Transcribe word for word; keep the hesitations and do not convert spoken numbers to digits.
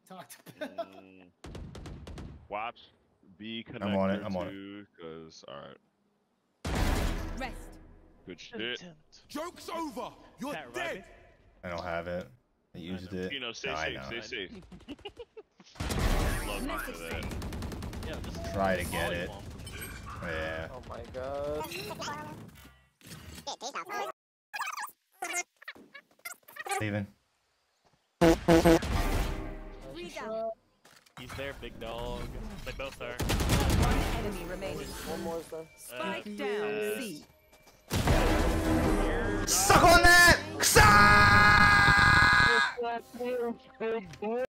talked about. Mm. Watch. Be connected I'm on it, I'm to, on it. Cause alright. Rest. Good shit. Joke's over. You're That dead. rabbit? I don't have it. I used it. You know, stay No, I safe, know. stay safe. Love you for that. Yeah, this is Try to get it. volleyball. Yeah. Oh my god. Leaving. Rebound. He's there, big dog. They both are. One enemy remaining. One more star. Spike down. C. Suck on that! Suck!